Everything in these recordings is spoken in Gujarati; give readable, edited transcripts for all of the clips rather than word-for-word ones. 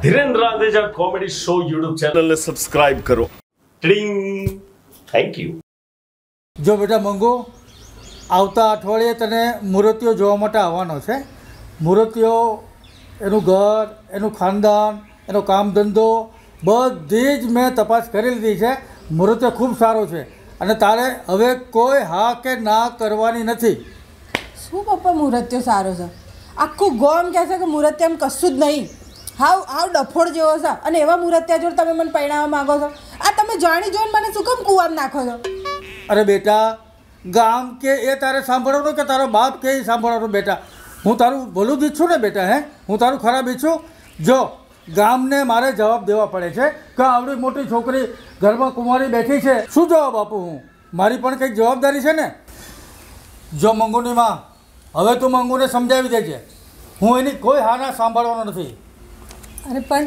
Dhirendra Andeja comedy show YouTube ચેનલને સબસ્ક્રાઇબ કરો. ટ્રિંગ. Thank you. જો બેટા મંગુ, આવતા અઠવાડિયે તને મૂર્તિઓ જોવા માટે આવવાનો છે. મૂર્તિઓ, એનું ઘર, એનું ખાનદાન, એનો કામ ધંધો બધી જ મેં તપાસ કરી લીધી છે. મૂર્તિઓ ખૂબ સારો છે અને તારે હવે કોઈ હા કે ના કરવાની નથી. શું પપ્પા મૂર્તિઓ સારો છે? આખું ગોમ કહે છે કે મૂર્તિ એમ કશું જ નહીં, હાવ ડફોડ જેવો છે. અને એવા મૂર્તિયા જોડે તમે મને પરણાવવા માંગો છો? આ તમે જાણી જોઈને મને શું કેમ કૂવામાં નાખો છો? અરે બેટા, ગામ કે એ તારે સાંભળવાનું કે તારો બાપ કે એ સાંભળવાનું? બેટા, હું તારું ભલું જ ઈચ્છું ને બેટા. હું તારું ખરાબ ઈચ્છું? જો ગામને મારે જવાબ દેવા પડે છે કે આવડી મોટી છોકરી ઘરમાં કુંવારી બેઠી છે, શું જવાબ આપું હું? મારી પણ કંઈક જવાબદારી છે ને. જો મંગુની માં, હવે તું મંગુને સમજાવી દેજે, હું એની કોઈ હાના સાંભળવાનો નથી. અરે પણ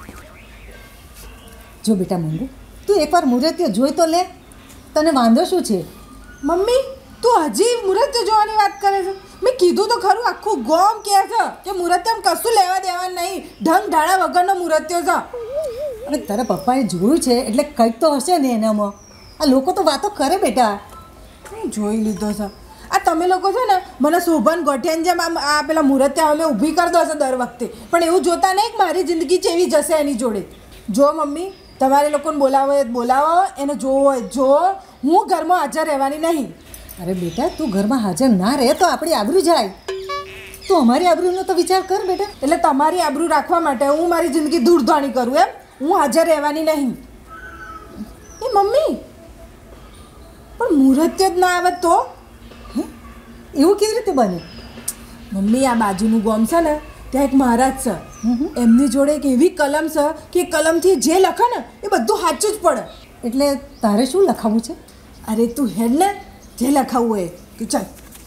જો બેટા મંગુ, તું એકવાર મૂર્તિઓ જોઈ તો લે, તને વાંધો શું છે? મમ્મી, તું હજી મૂર્તિઓ જોવાની વાત કરે છે? મેં કીધું તો ખરું, આખું ગોમ કહે છે કે મૂર્તિઓ કશું લેવા દેવા નહીં, ઢંગ ઢાળા વગરનો મૂર્તિઓ છે. અને તારા પપ્પાએ જોયું છે એટલે કંઈક તો હશે ને એનામાં. આ લોકો તો વાતો કરે બેટા. હું જોઈ લીધો છે. આ તમે લોકો છે ને મને શોભન ગોઠિયાની જેમ આ પેલા મૂર્તિઓ અમે ઊભી કરી દો છો દર વખતે, પણ એવું જોતા નહીં કે મારી જિંદગી ચેવી જશે એની જોડે. જો મમ્મી, તમારે લોકોને બોલાવો હોય બોલાવો, એને જોવો હોય જો, હું ઘરમાં હાજર રહેવાની નહીં. અરે બેટા, તું ઘરમાં હાજર ના રહે તો આપણી આબરૂ જાય. તું અમારી આબરૂનો તો વિચાર કર બેટા. એટલે તમારી આબરૂ રાખવા માટે હું મારી જિંદગી ધૂળધાણી કરું એમ? હું હાજર રહેવાની નહીં. એ મમ્મી, પણ મૂર્તિઓ જ ના આવે તો એવું કેવી રીતે બને? મમ્મી, આ બાજુનું ગોમ છે ને, ત્યાં એક મહારાજ છે, એમની જોડે એક એવી કલમ છે કે કલમથી જે લખે ને એ બધું સાચું જ પડે. એટલે તારે શું લખાવવું છે? અરે તું હેડ ને, જે લખાવવું હોય કે ચાલ.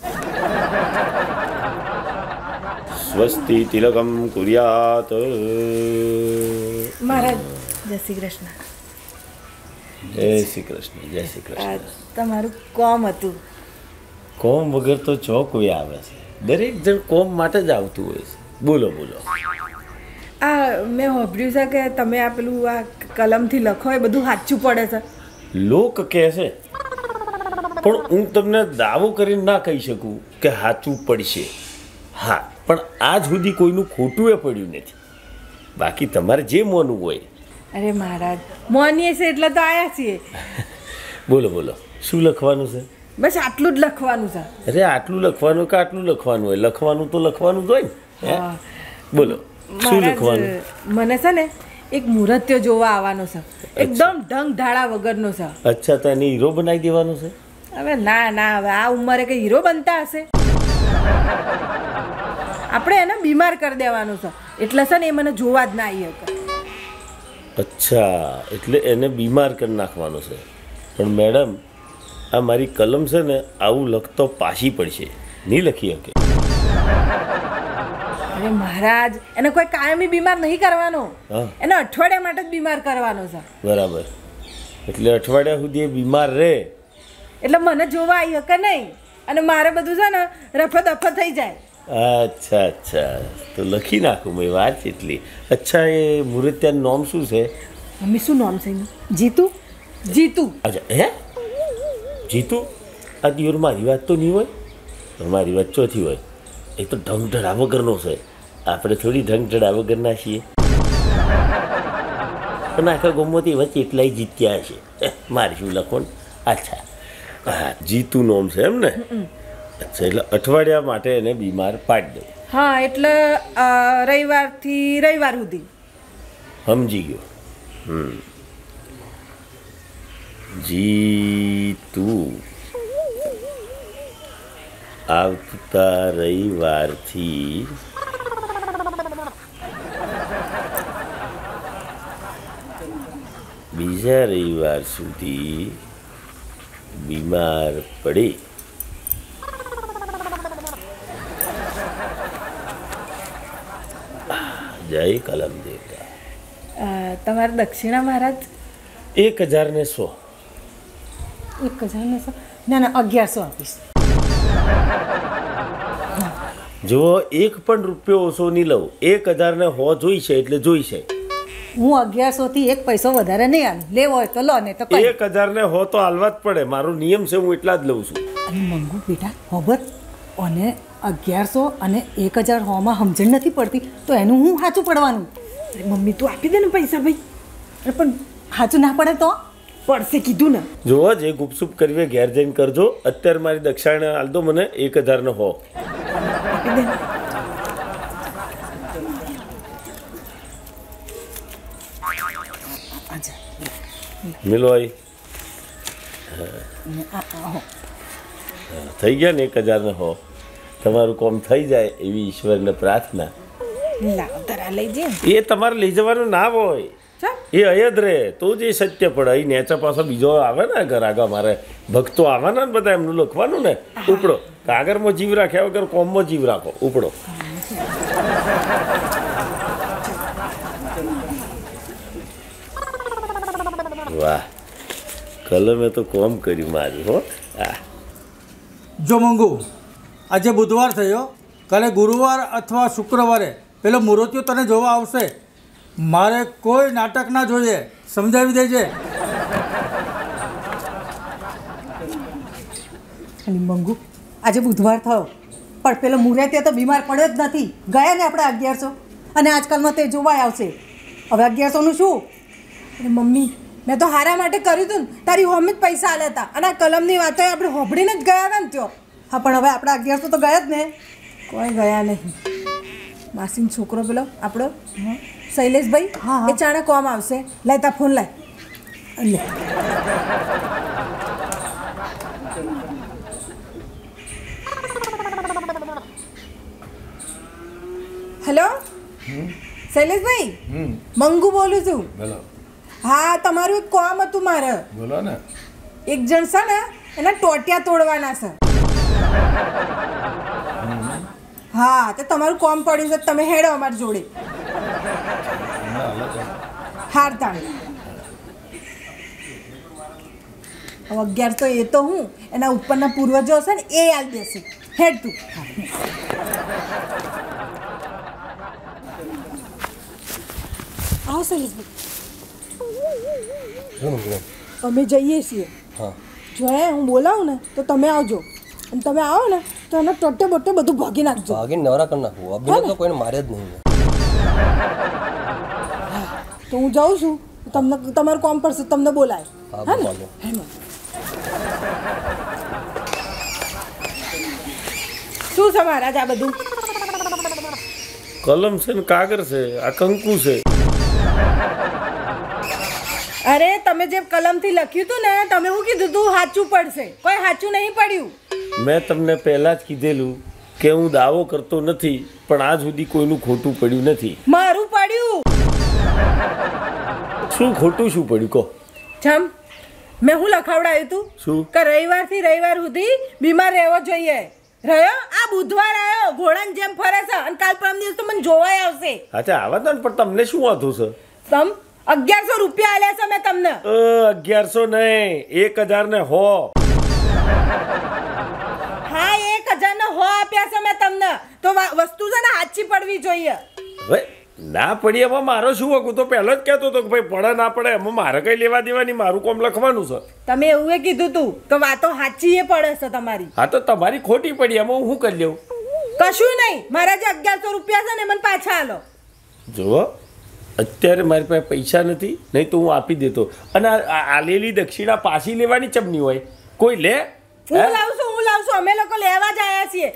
સ્વસ્તિ તિલકમ કુર્યાત. મહારાજ, જય શ્રી કૃષ્ણ. જય શ્રી કૃષ્ણ. જય શ્રી કૃષ્ણ. તમારું કોમ હતું? કોમ વગર તો ચો કોઈ આવે છે? દરેક જણ કોમ માટે જ આવતું હોય છે. બોલો બોલો. આ મેં સાંભળ્યું છે કે તમે આ પેલું આ કલમથી લખો એ બધું સાચું પડે છે. લોક કહે છે, પણ હું તમને દાવો કરીને ના કહી શકું કે સાચું પડશે. હા, પણ આજ સુધી કોઈનું ખોટું એ પડ્યું નથી. બાકી તમારે જે માનવું હોય. અરે મહારાજ, માનીએ છે એટલે તો આવ્યા છીએ. બોલો બોલો, શું લખવાનું છે? બસ આટલું જ લખવાનું છે. અરે આટલું લખવાનું કે આટલું લખવાનું હોય? લખવાનું તો લખવાનું જ હોય ને. બોલો, શું લખવાનું? મને છે ને એક મૂર્તિઓ જોવા આવવાનો છે, એકદમ ઢંગ ઢાળા વગરનો છે. અચ્છા, તો એને હીરો બનાવી દેવાનો છે? હવે ના ના, હવે આ ઉંમરે કઈ હીરો બનતા હશે? આપણે એને બીમાર કરી દેવાનો છે, એટલે છે ને એ મને જોવા જ ના આવી શકે. અચ્છા, એટલે એને બીમાર કરી નાખવાનો છે. પણ મેડમ, આ મારી કલમ છે ને, આવું લખતો પાછી પડશે, નહીં લખી શકે. અરે મહારાજ, એને કોઈ કાયમી બીમાર નહીં કરવાનો, એને અઠવાડિયા માટે જ બીમાર કરવાનો છે. બરાબર, એટલે અઠવાડિયા સુધી એ બીમાર રહે એટલે મને જોવા આવી શકે નહીં, અને મારે બધું છે ને રફો દફો થઈ જાય. અચ્છા અચ્છા, તો લખી નાખું મેં, વાત એટલી. અચ્છા, એ મૂર્તિયાનું નામ શું છે? મમ્મી, શું નામ છે એનું? જીતુ. જીતુ. અચ્છા, હે જીતુ? આ દિવસ મારી વાત તો નહીં હોય, મારી વાત ચોથી હોય. એ તો ઢંગ ઢળા વગરનો છે, આપણે થોડી ઢંગ ઢળા વગરના છીએ. પણ આખા ગમતી વચ્ચે એટલાય જીત્યા છે. મારે શું લખવાનું? અચ્છા, હા, જીતુ નામ છે એમ ને? અચ્છા, એટલે અઠવાડિયા માટે એને બીમાર પાડી દઉં. હા, એટલે રવિવારથી રવિવાર સુધી. સમજી ગયો. જીતુ આવતા રવિવારથી બીજા રવિવાર સુધી બીમાર પડે. જય કલમ દેવતા. તમારે દક્ષિણા મહારાજ? 1000 1,100? ના ના, 1100 આપીશ. જો એક પણ રૂપિયો ઓછો નહીં લઉં, 1000 ને 100 જોઈશે એટલે જોઈશે. હું 1100 એક પૈસો વધારે નહીં આલું. લેવો હોય તો લો, ને તો કઈ. 1000 ને 100 તો હાલવા જ પડે, મારો નિયમ છે, હું એટલા જ લઉં છું. અને મંગુ બેટા ખબર, અને 1100 અને 1000 માં સમજણ નથી પડતી, તો એનું હું સાચું પડવાનું. અરે મમ્મી તું આપી દે ને પૈસા ભાઈ. અરે પણ સાચું ના પડે તો પડશે કીધું ને. જોવો જે ગુપસુપ કરવી ઘેર જઈને કરજો. અત્યારે મારી દક્ષિણા હાલ દો મને 1000 ને 100. આપી દે. મિલો આઈ થઈ ગયા ને 1000 ને 100. તમારું કામ થઈ જાય એવી ઈશ્વરને પ્રાર્થના. લાવ તરા લઈ જે. એ તમારે લઈ જવાનું ના હોય, એ અયદ રહે તો જ એ સત્ય પડે. અહીં નેચા પાછો બીજો આવે ને ઘર આગળ, મારે ભક્તો આવવાના ને બધા, એમનું લખવાનું ને. ઉપડો, કાગળમાં જીવ રાખ્યા વગર કોમમાં જીવ રાખો. ઉપડો. વાહ, કલમે તો કોમ કર્યું મારું. હો જો મંગુ, આજે બુધવાર થયો, કાલે ગુરુવાર અથવા શુક્રવારે પેલો મૂર્તિઓ તને જોવા આવશે. મારે કોઈ નાટક ના જોઈએ, સમજાવી દેજે. અને મંગુ આજે બુધવાર થયો, પણ પેલો મુરતિયો તો બીમાર પડ્યો જ નથી. ગયા ને આપણે 1100, અને આજકાલમાં તે જોવા આવશે. હવે 1100 નું શું? અરે મમ્મી, મેં તો હારા માટે કર્યું હતું ને, તારી હોમી જ પૈસા આલ્યા હતા, અને આ કલમની વાતો આપણે હોભળીને જ ગયા હતા ને ત્યો. હા પણ હવે આપણા 1100 તો ગયા જ ને. કોઈ ગયા નહીં. માસીનો છોકરો પેલો આપણો શૈલેષભાઈ, એ ચાણે કોમ આવશે. લાય તા ફોન લાય. લે હેલો શૈલેષભાઈ, મંગુ બોલું છું. હા, તમારું એક કામ હતું મારે. બોલો ને. એક જણ છે ને, એના ટોટિયા તોડવાના છે. હા, તો તમારું કામ પડ્યું છે, તમે હેડો અમારી જોડે. હાર તાણ. હવે 1100 એ તો હું, એના ઉપરના પૂર્વજો હશે ને એ યાદ દેશે. હેડ તું. આવો શૈલેષભાઈ, અમે જઈએ છીએ. જો હું બોલાવું ને તો તમે આવજો, અને તમે આવો ને તો એના ટોટે બોટે બધું ભાગી નાખજો. ભાગીને નવરા કરી નાખવું. અભિનય તો કોઈને મારે જ નહીં. તો હું જાઉં છું, તમને તમારું કામ પડશે, તમને બોલાય. હા ને? શું છે મહારાજ આ બધું? કલમ છે ને કાગળ છે, આ કંકુ છે. અરે તમે જે કલમથી લખ્યું હતું ને, તમે શું કીધું તું સાચું પડશે? કોઈ સાચું નહીં પડ્યું. મેં તમને પહેલા જ કીધેલું કે હું દાવો કરતો નથી, પણ આજ સુધી કોઈનું ખોટું પડ્યું નથી. મારું પડ્યું. શું ખોટું શું પડ્યું કહો? જમ મેં હું લખાવડાયું તું શું? કે રવિવારથી રવિવાર સુધી બીમાર રહેવો જોઈએ. રહ્યો આ બુધવાર આવ્યો, ઘોડાની જેમ ફરે છે, અને કાલ પરમ દિવસ તો મને જોવાય આવશે. અચ્છા આવા તો, પણ તમને શું વાંધો છે? તમ 1100 રૂપિયા આલ્યા છે મેં તમને. 1100 નહીં, 1000 ને 100. હા, 1000 ને 100 આપ્યા છે મેં તમને. તો વસ્તુ છે ને સાચી પડવી જોઈએ. હવે ના પડી એમાં મારો શું હકું? તો પહેલો જ કહેતો હતો કે ભાઈ પડે ના પડે એમાં મારે કઈ લેવા દેવાની, મારું કામ લખવાનું છે. તમે એવું એ કીધું તું કે વાતો સાચી એ પડે છે તમારી. હા તો તમારી ખોટી પડી, એમાં હું કરી લઉં? કશું નહીં, મારા જે 1100 રૂપિયા છે ને મને પાછા આલો. જુઓ, અત્યારે મારી પાસે પૈસા નથી, નહીં તો હું આપી દેતો. અને આલેલી દક્ષિણા પાછી લેવાની ચમની હોય કોઈ લે? હું લાવશું, અમે લોકો લેવા જ આવ્યા છીએ.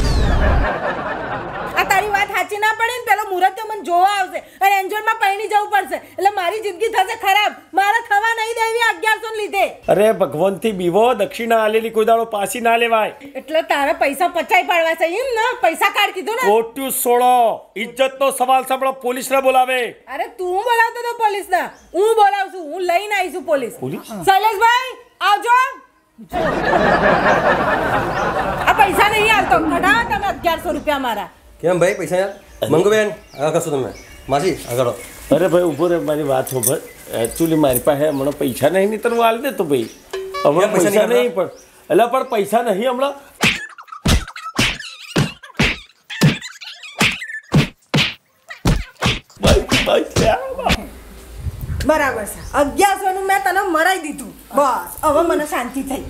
આ તારી વાત સાચી ના પડે ને, પેલો મુહૂર્ત મને જોવા આવશે, અને એન્જોયમાં પૈણી જવું પડશે, એટલે મારી જિંદગી થશે ખરાબ. મારે થવા નહીં દેવી 1100 ને લીધે. અરે ભગવાનથી બીવો, દક્ષિણા આલેલી કોઈ દાડો પાછી ના લેવાય. એટલે તારે પૈસા પચાઈ પાડવા છે એમ ને? પૈસા કાઢ કીધું ને. ખોટું છોડો, ઇજ્જતનો સવાલ સાંભળો, પોલીસને બોલાવે. અરે તું બોલાવતો તો પોલીસને? હું બોલાવશું, હું લઈને આવીશું પોલીસ. શૈલેષભાઈ આવજો. આ પૈસા નહીં આવતો, કઢાવો તમે 1100 રૂપિયા મારા. કેમ ભાઈ પૈસા યાર? મંગુબેન આગળ કરશો તમે? માસી આગળ. અરે ભાઈ ઉભો રે, મારી વાત સાંભળ. એકચ્યુઅલી મારી પાસે હમણાં પૈસા નહીં, નહીં તને હાલ દે તો ભાઈ. હમણાં પૈસા નહીં, પણ એટલે પણ પૈસા નહીં હમણાં. બસ લ્યા. બરાબર છે 1100 નું મેં તને મરાઈ દીધું બસ હવે મને શાંતિ થઈ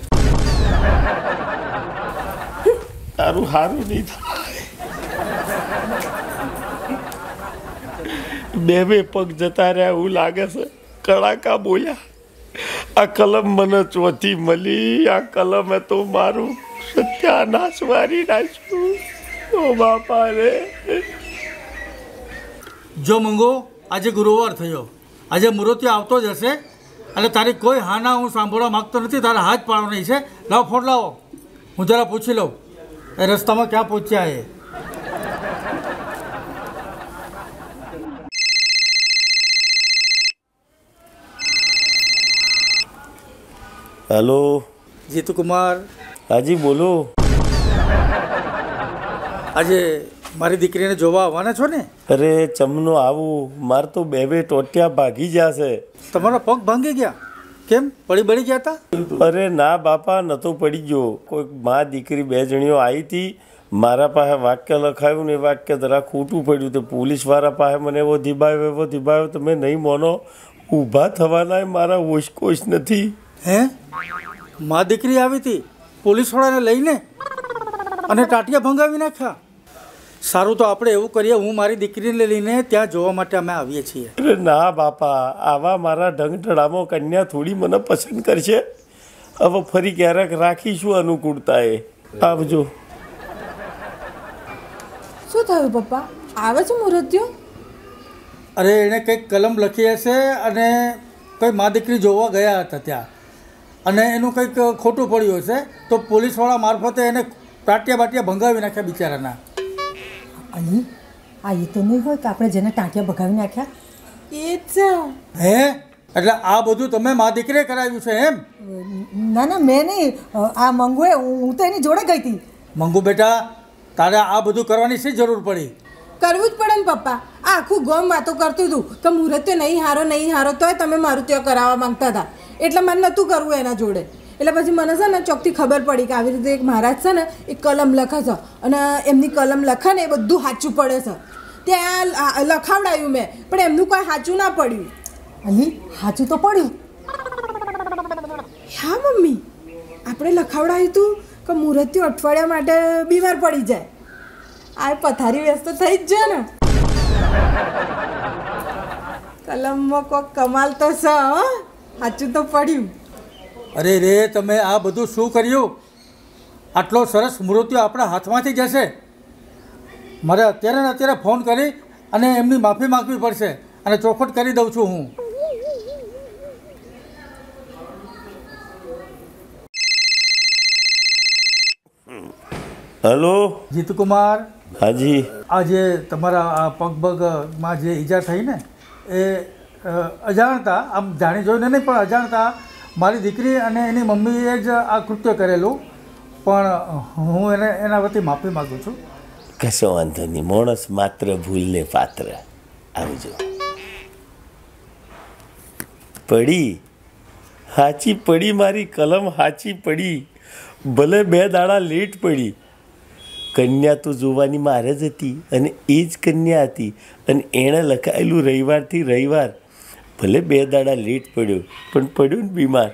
તારું સારું નહીં થાય. બે પગ જતા રહ્યા એવું લાગે છે. કડાકા બોલ્યા. આ કલમ મને ચોથી મળી. આ કલમે તો મારું સત્યાનાશ મારી નાખ્યું. ઓ બાપા રે. જો મંગો આજે ગુરુવાર થયો, આજે મુહૂર્તે આવતો જ હશે એટલે તારી કોઈ હાના હું સાંભળવા માગતો નથી. તારા હાથ પાડવાની છે. લાવો ફોન લાવો, હું જરા પૂછી લઉં એ રસ્તામાં ક્યાં પહોંચ્યા એ. હેલો જીતુકુમાર, હાજી બોલો. આજે મારી દીકરીને જોવા આવવાના છો ને? અરે ચમનો આવું. માર તો બે ટોટિયા ભાગી જશે. તમારા પગ ભાંગી ગયા? કેમ, પડી ગયા હતા? અરે ના બાપા, નતો પડી ગયો. કોઈ મા દીકરી બે જણીઓ આવી હતી. મારા પાસે વાક્ય લખાયું ને એ વાક્ય જરા ખોટું પડ્યું. તો પોલીસવાળા પાસે મને એવો ધીબાયો તમે નહીં માનો. ઊભા થવાના મારા હોશકોશ નથી. હે, મા દીકરી આવી હતી પોલીસવાળાને લઈને અને ટાટિયા ભંગાવી નાખ્યા? સારું, તો આપણે એવું કરીએ, હું મારી દીકરીને લઈને ત્યાં જોવા માટે અમે આવીએ છીએ. અરે ના બાપા, આવા મારા ઢંગઢળામાં કન્યા થોડી મને પસંદ કરશે. હવે ફરી ક્યારેક રાખીશું અનુકૂળતા એ. આવજો. શું થયું પપ્પા, આવે છે મુહૂર્ત્યો? અરે એણે કંઈક કલમ લખી હશે અને કંઈ મા દીકરી જોવા ગયા હતા ત્યાં અને એનું કંઈક ખોટું પડ્યું હશે તો પોલીસવાળા મારફતે એને ટાટિયા ભંગાવી નાખ્યા બિચારાના. અલી આ એ તો નહીં હોય કે આપણે જેને ટાંટિયા ભગાવી નાખ્યા એ જ છે. હે, એટલે આ બધું તમે મા દીકરીએ કરાવ્યું છે એમ? ના મેં નહીં, આ મંગુએ, હું તો એની જોડે ગઈ હતી. મંગુ બેટા, તારે આ બધું કરવાની શી જરૂર પડી? કરવું જ પડે ને પપ્પા. આ આખું ગામ વાતો કરતું હતું કે મુહૂર્ત્યો નહીં હારો તોય તમે મારું ત્યાં કરાવવા માંગતા હતા એટલે મને નહોતું કરવું એના જોડે. એટલે પછી મને છે ને ચોકથી ખબર પડી કે આવી રીતે એક મહારાજ છે ને એ કલમ લખે છે અને એમની કલમ લખે ને એ બધું સાચું પડે છે. ત્યાં લખાવડાયું મેં, પણ એમનું કોઈ સાચું ના પડ્યું. અલી સાચું તો પડ્યું. હા મમ્મી, આપણે લખાવડાયું હતું કે મુહૂર્ત્યો અઠવાડિયા માટે બીમાર પડી જાય. આ પથારી વ્યસ્ત થઈ જ જાય ને. કલમમાં કોક કમાલ તો છે. સાચું તો પડ્યું. અરે રે, તમે આ બધું શું કર્યું? આટલો સરસ મુહૂર્ત્યો આપણા હાથમાંથી જશે. મારે અત્યારે ને અત્યારે ફોન કરી અને એમની માફી માગવી પડશે અને ચોખવટ કરી દઉં છું હું. હેલો જીતુકુમાર, હાજી. આ જે તમારા આ પગમાં જે ઈજા થઈ ને એ અજાણતા, આમ જાણી જોઈને નહીં પણ અજાણતા મારી દીકરી અને એની મમ્મીએ જ આ કૃત્ય કરેલું. પણ હું એના વતી માફી માગું છું. કશો વાંધો નહીં. માણસ માત્ર ભૂલને પાત્ર. આવજો. પડી હાચી પડી, મારી કલમ હાચી પડી. ભલે 2 દાડા લેટ પડી. કન્યા તો જોવાની મારે જ હતી અને એ જ કન્યા હતી અને એણે લખાયેલું રવિવારથી રવિવાર. ભલે 2 દાડા લેટ પડ્યો પણ પડ્યો ને બીમાર.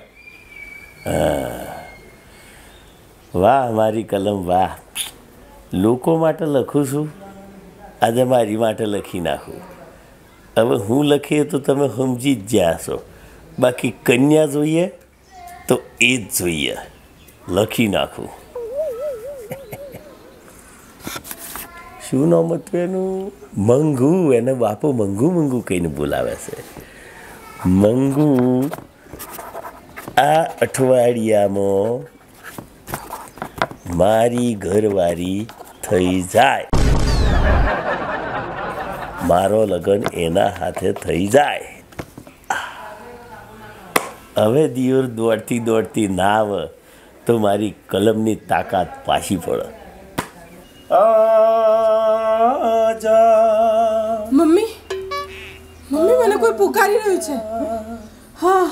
વાહ મારી કલમ વાહ. લોકો માટે લખું છું, આજે મારી માટે લખી નાખું. હવે હું લખીએ તો તમે સમજી જ ગયા છો. બાકી કન્યા જોઈએ તો એ જ જોઈએ. લખી નાખું. શું નામ હતું એનું? મંગુ. એને બાપુ મંગુ કહીને બોલાવે છે. મંગુ, આ અઠવાડિયામાં મારી ઘરવાળી થઈ જાય. મારો લગ્ન એના હાથે થઈ જાય. હવે દિયોર દોડતી ના આવે તો મારી કલમની તાકાત પાછી પડે. મમ્મી મને કોઈ પુકારી રહ્યું છે. હા,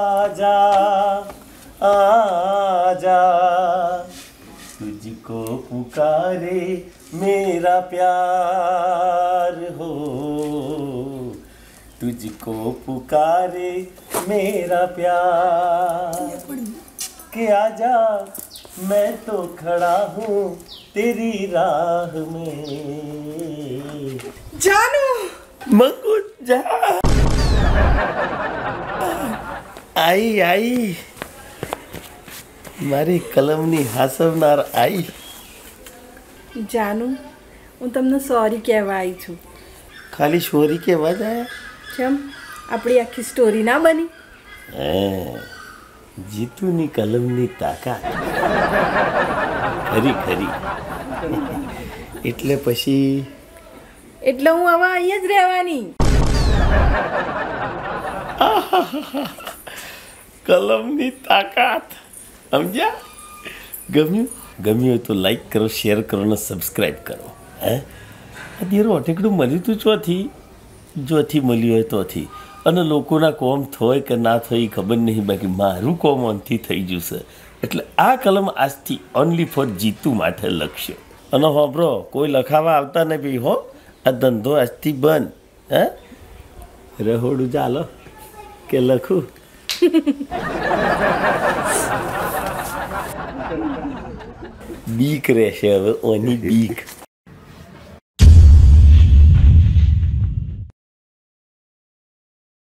आजा तुझको पुकारे मेरा प्यार हो, तुझको पुकारे मेरा प्यार, के आजा मैं तो खड़ा हूँ तेरी राह में। जानू मंगू जा। आई आई મારી કલમની હાસવનાર आई। જાનુ હું તમને સોરી કહેવા આવી છું। ખાલી સોરી કહેવા જ આયા? કેમ આપણી આખી સ્ટોરી ના બની? જીતુની કલમની તાકાત ખરી ખરી। એટલે પછી એટલે હું હવે અહીંયા જ રહેવાની। કલમની તાકાત સમજ્યા? ગમ્યું? ગમ્યું હોય તો લાઈક કરો, શેર કરો ને સબસ્ક્રાઈબ કરો। હે અત્યારે અટેકડું મળ્યું તું જોથી મળ્યું હોય તોથી, અને લોકોના કોમ થાય કે ના થાય એ ખબર નહીં, બાકી મારું કોમ ઓનથી થઈ જશે। એટલે આ કલમ આજથી ઓનલી ફોર જીતુ માટે લખશો। અને હોબરો કોઈ લખાવા આવતા નહીં ભાઈ હો, આ ધંધો આજથી બંધ। હે રહોડું ચાલો કે લખું? બીક રહેશે હવે, ઓની બીક।